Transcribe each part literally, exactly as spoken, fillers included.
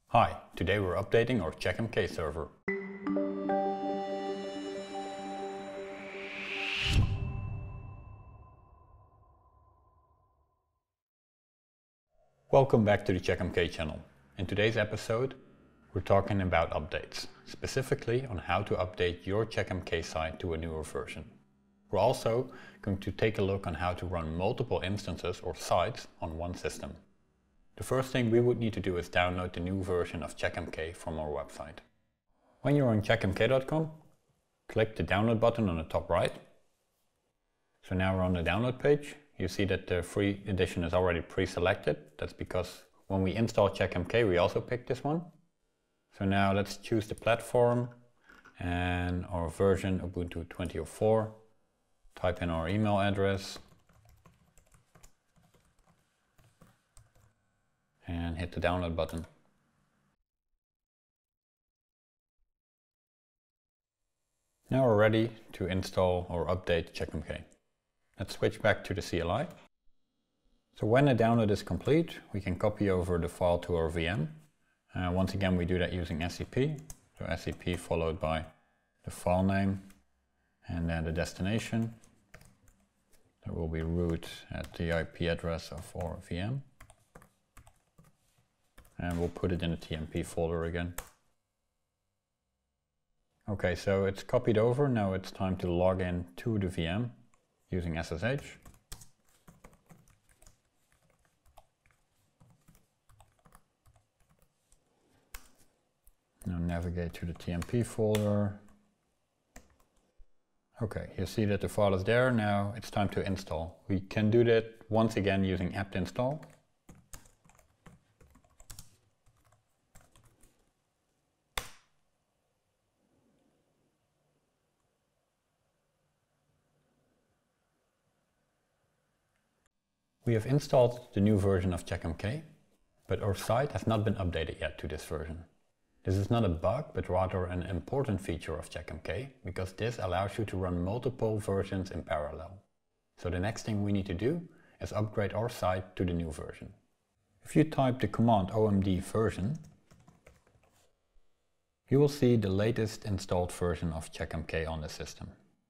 Hi, today we're updating our CheckMK server. Welcome back to the CheckMK channel. In today's episode, we're talking about updates, specifically on how to update your CheckMK site to a newer version. We're also going to take a look on how to run multiple instances or sites on one system. The first thing we would need to do is download the new version of CheckMK from our website. When you're on check M K dot com, click the download button on the top right. So now we're on the download page. You see that the free edition is already pre-selected. That's because when we install CheckMK, we also picked this one. So now let's choose the platform and our version Ubuntu twenty oh four. Type in our email address. And hit the download button. Now we're ready to install or update CheckMK. Let's switch back to the C L I. So when the download is complete, we can copy over the file to our V M. Uh, once again, we do that using S C P. So S C P followed by the file name and then the destination. That will be root at the I P address of our V M. And we'll put it in the T M P folder again. Okay, so it's copied over. Now it's time to log in to the V M using S S H. Now navigate to the T M P folder. Okay, you see that the file is there. Now it's time to install. We can do that once again using apt install. We have installed the new version of CheckMK, but our site has not been updated yet to this version. This is not a bug, but rather an important feature of CheckMK, because this allows you to run multiple versions in parallel. So the next thing we need to do is upgrade our site to the new version. If you type the command O M D version, you will see the latest installed version of CheckMK on the system.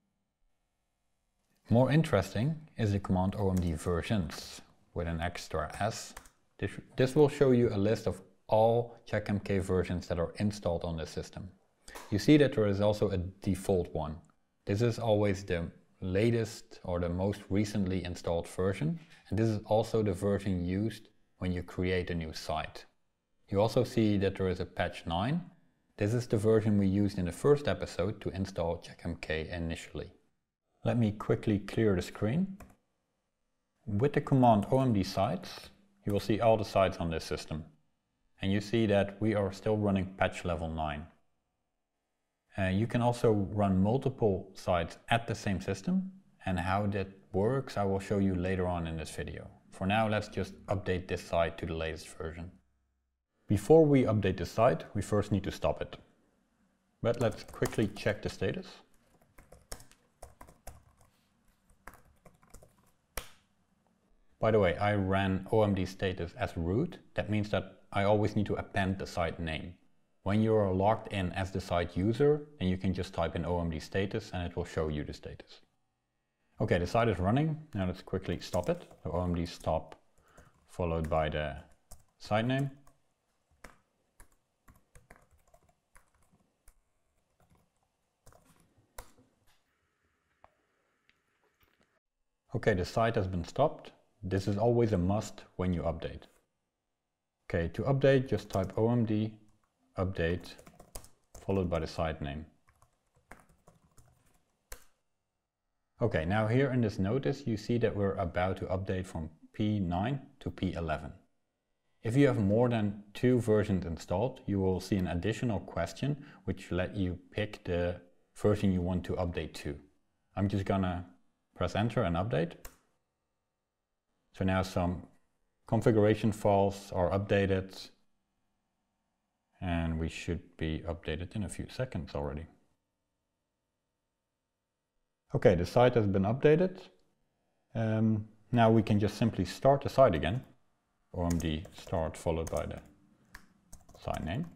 More interesting is the command O M D versions with an extra S. This, this will show you a list of all CheckMK versions that are installed on the system. You see that there is also a default one. This is always the latest or the most recently installed version, and this is also the version used when you create a new site. You also see that there is a patch nine. This is the version we used in the first episode to install CheckMK initially. Let me quickly clear the screen. With the command O M D sites, you will see all the sites on this system. And you see that we are still running patch level nine. Uh, you can also run multiple sites at the same system, and how that works I will show you later on in this video. For now, let's just update this site to the latest version. Before we update the site, we first need to stop it. But let's quickly check the status. By the way, I ran O M D status as root. That means that I always need to append the site name. When you are logged in as the site user, then you can just type in O M D status and it will show you the status. Okay, the site is running. Now let's quickly stop it. So O M D stop followed by the site name. Okay, the site has been stopped. This is always a must when you update. Okay, to update, just type O M D update followed by the site name. Okay, now here in this notice you see that we're about to update from P nine to P eleven. If you have more than two versions installed, you will see an additional question which let you pick the version you want to update to. I'm just gonna press enter and update. So now some configuration files are updated and we should be updated in a few seconds already. Okay, the site has been updated. Um, now we can just simply start the site again. O M D start followed by the site name.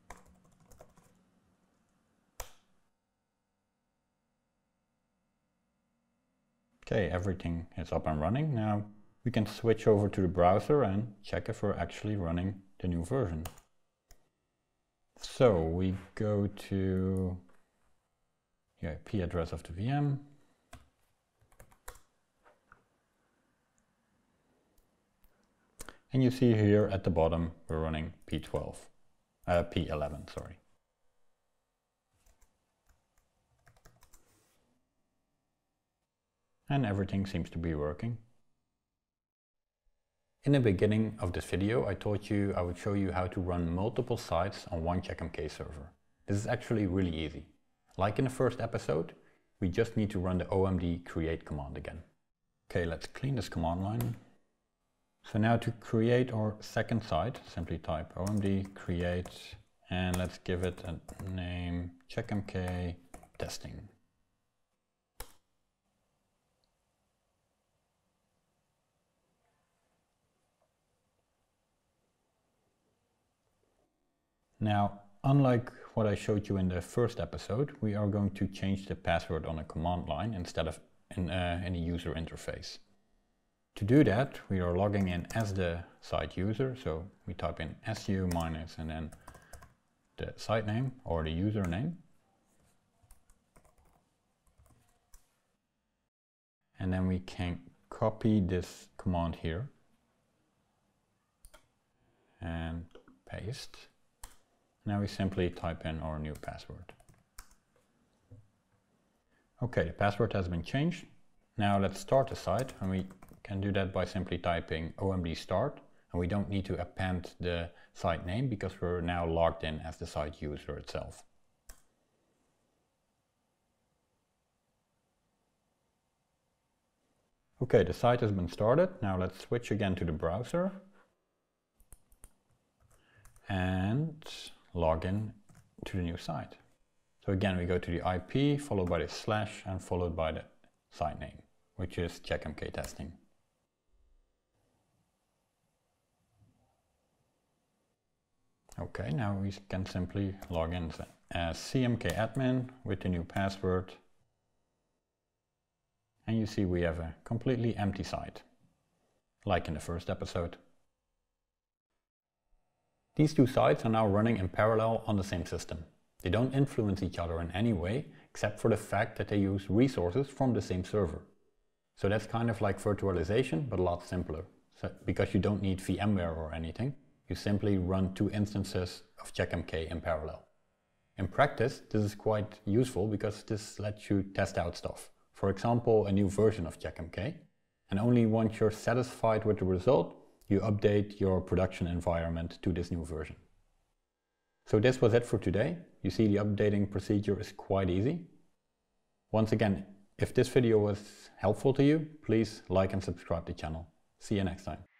Okay, everything is up and running. Now we can switch over to the browser and check if we're actually running the new version. So we go to the I P address of the V M. And you see here at the bottom, we're running P twelve, uh, P eleven, sorry. And everything seems to be working. In the beginning of this video, I told you I would show you how to run multiple sites on one CheckMK server. This is actually really easy. Like in the first episode, we just need to run the O M D create command again. Okay, let's clean this command line. So now to create our second site, simply type O M D create and let's give it a name CheckMK testing. Now, unlike what I showed you in the first episode, we are going to change the password on a command line instead of in, uh, in a user interface. To do that, we are logging in as the site user, so we type in su minus and then the site name or the username. And then we can copy this command here and paste. Now we simply type in our new password. Okay, the password has been changed. Now let's start the site, and we can do that by simply typing O M D start, and we don't need to append the site name because we're now logged in as the site user itself. Okay, the site has been started. Now let's switch again to the browser and log in to the new site. So again, we go to the I P followed by the slash and followed by the site name, which is CheckMK testing. Okay, now we can simply log in as C M K admin with the new password. And you see we have a completely empty site, like in the first episode. These two sites are now running in parallel on the same system. They don't influence each other in any way, except for the fact that they use resources from the same server. So that's kind of like virtualization, but a lot simpler. So, because you don't need VMware or anything, you simply run two instances of CheckMK in parallel. In practice, this is quite useful because this lets you test out stuff. For example, a new version of CheckMK. And only once you're satisfied with the result, you update your production environment to this new version. So this was it for today. You see the updating procedure is quite easy. Once again, if this video was helpful to you, please like and subscribe to the channel. See you next time.